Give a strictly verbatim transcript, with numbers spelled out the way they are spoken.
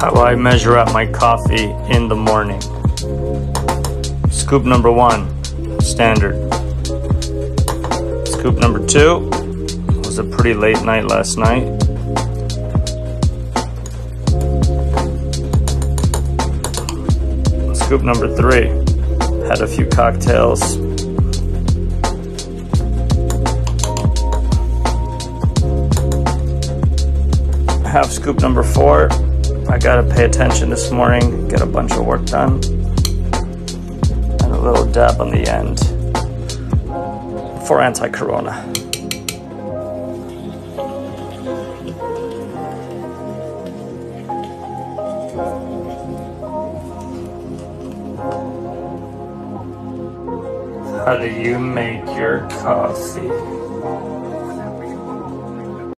How I measure out my coffee in the morning. Scoop number one, standard. Scoop number two, it was a pretty late night last night. Scoop number three, had a few cocktails. Half scoop number four, I gotta pay attention this morning, get a bunch of work done. And a little dab on the end for anti-corona. How do you make your coffee?